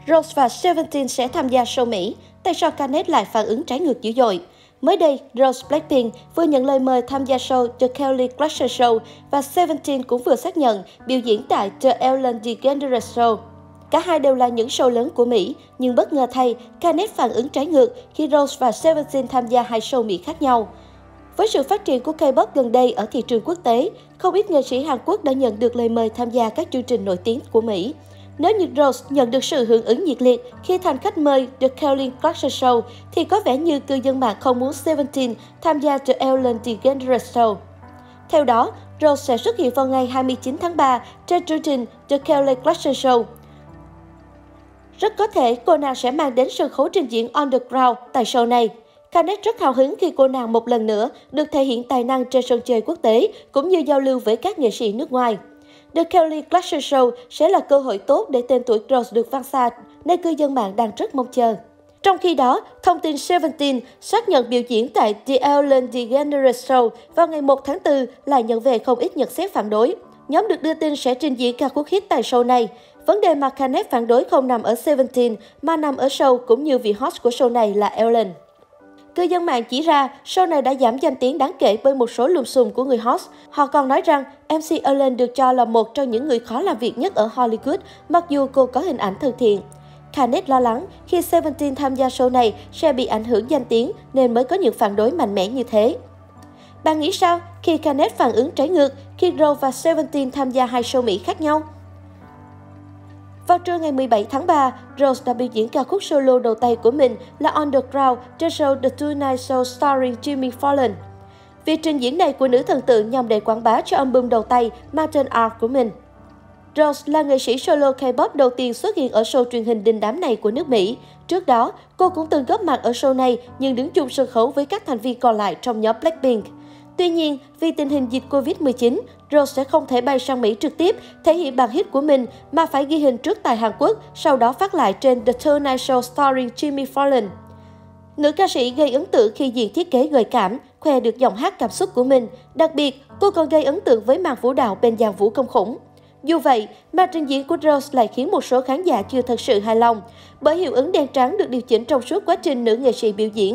Rose và Seventeen sẽ tham gia show Mỹ, tại sao Khanet lại phản ứng trái ngược dữ dội? Mới đây, Rose Blackpink vừa nhận lời mời tham gia show The Kelly Clarkson Show và Seventeen cũng vừa xác nhận biểu diễn tại The Ellen DeGeneres Show. Cả hai đều là những show lớn của Mỹ, nhưng bất ngờ thay, Khanet phản ứng trái ngược khi Rose và Seventeen tham gia hai show Mỹ khác nhau. Với sự phát triển của K-pop gần đây ở thị trường quốc tế, không ít nghệ sĩ Hàn Quốc đã nhận được lời mời tham gia các chương trình nổi tiếng của Mỹ. Nếu như Rose nhận được sự hưởng ứng nhiệt liệt khi thành khách mời The Kelly Clarkson Show, thì có vẻ như cư dân mạng không muốn Seventeen tham gia The Ellen DeGeneres Show. Theo đó, Rose sẽ xuất hiện vào ngày 29 tháng 3 trên chương trình The Kelly Clarkson Show. Rất có thể cô nàng sẽ mang đến sân khấu trình diễn Underground tại show này. Khanet rất hào hứng khi cô nàng một lần nữa được thể hiện tài năng trên sân chơi quốc tế, cũng như giao lưu với các nghệ sĩ nước ngoài. The Kelly Clarkson Show sẽ là cơ hội tốt để tên tuổi Rose được vang xa, nên cư dân mạng đang rất mong chờ. Trong khi đó, thông tin Seventeen xác nhận biểu diễn tại The Ellen DeGeneres Show vào ngày 1 tháng 4 lại nhận về không ít nhận xét phản đối. Nhóm được đưa tin sẽ trình diễn ca khúc hit tại show này. Vấn đề mà Khanet phản đối không nằm ở Seventeen mà nằm ở show cũng như vị host của show này là Ellen. Cư dân mạng chỉ ra show này đã giảm danh tiếng đáng kể bởi một số lùm xùm của người host. Họ còn nói rằng MC Ellen được cho là một trong những người khó làm việc nhất ở Hollywood, mặc dù cô có hình ảnh thân thiện. Khanet lo lắng khi Seventeen tham gia show này sẽ bị ảnh hưởng danh tiếng nên mới có những phản đối mạnh mẽ như thế. Bạn nghĩ sao khi Khanet phản ứng trái ngược khi Rose và Seventeen tham gia hai show Mỹ khác nhau? Vào trưa ngày 17 tháng 3, Rose đã biểu diễn ca khúc solo đầu tay của mình là Underground trên show The Tonight Show starring Jimmy Fallon. Việc trình diễn này của nữ thần tượng nhằm để quảng bá cho album đầu tay Mountain Art của mình. Rose là nghệ sĩ solo K-pop đầu tiên xuất hiện ở show truyền hình đình đám này của nước Mỹ. Trước đó, cô cũng từng góp mặt ở show này nhưng đứng chung sân khấu với các thành viên còn lại trong nhóm Blackpink. Tuy nhiên, vì tình hình dịch Covid-19, Rose sẽ không thể bay sang Mỹ trực tiếp thể hiện bản hit của mình mà phải ghi hình trước tại Hàn Quốc, sau đó phát lại trên The Tonight Show starring Jimmy Fallon. Nữ ca sĩ gây ấn tượng khi diện thiết kế gợi cảm, khoe được giọng hát cảm xúc của mình. Đặc biệt, cô còn gây ấn tượng với màn vũ đạo bên dàn vũ công khủng. Dù vậy, màn trình diễn của Rose lại khiến một số khán giả chưa thật sự hài lòng, bởi hiệu ứng đen trắng được điều chỉnh trong suốt quá trình nữ nghệ sĩ biểu diễn.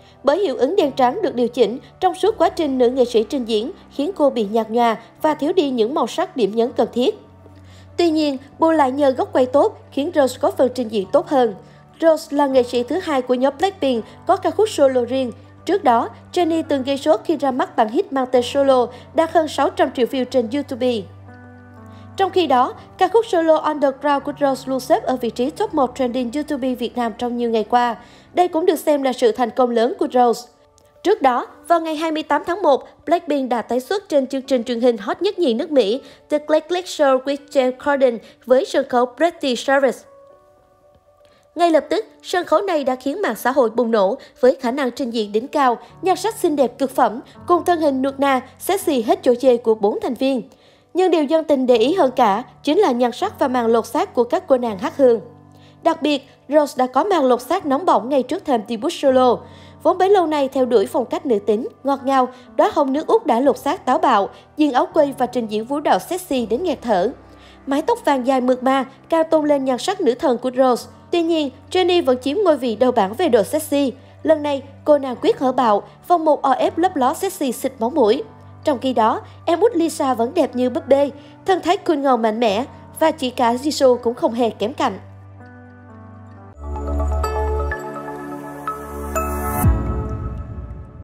Nữ nghệ sĩ trình diễn khiến cô bị nhạt nhòa và thiếu đi những màu sắc điểm nhấn cần thiết. Tuy nhiên, bù lại nhờ góc quay tốt khiến Rose có phần trình diễn tốt hơn. Rose là nghệ sĩ thứ hai của nhóm Blackpink có ca khúc solo riêng. Trước đó, Jennie từng gây sốt khi ra mắt bản hit mang tên Solo đạt hơn 600 triệu view trên YouTube. Trong khi đó, ca khúc solo Underground của Rose luôn xếp ở vị trí top 1 trending YouTube Việt Nam trong nhiều ngày qua. Đây cũng được xem là sự thành công lớn của Rose. Trước đó, vào ngày 28 tháng 1, Blackpink đã tái xuất trên chương trình truyền hình hot nhất nhì nước Mỹ The Click Show with James Corden với sân khấu Britney Spears. Ngay lập tức, sân khấu này đã khiến mạng xã hội bùng nổ với khả năng trình diễn đỉnh cao, nhan sắc xinh đẹp cực phẩm, cùng thân hình nuột nà, sexy hết chỗ chê của 4 thành viên. Nhưng điều dân tình để ý hơn cả chính là nhan sắc và màn lột xác của các cô nàng hát hương. Đặc biệt, Rose đã có màn lột xác nóng bỏng ngay trước thềm debut solo. Vốn bấy lâu nay theo đuổi phong cách nữ tính, ngọt ngào, đóa hồng nước Úc đã lột xác táo bạo, diện áo quây và trình diễn vũ đạo sexy đến nghẹt thở. Mái tóc vàng dài mượt mà, cao tôn lên nhan sắc nữ thần của Rose. Tuy nhiên, Jennie vẫn chiếm ngôi vị đầu bảng về độ sexy. Lần này, cô nàng quyết hở bạo, vòng một OF lấp ló sexy xịt máu mũi. Trong khi đó, em út Lisa vẫn đẹp như búp bê, thân thái cool ngầu mạnh mẽ và chị cả Jisoo cũng không hề kém cạnh.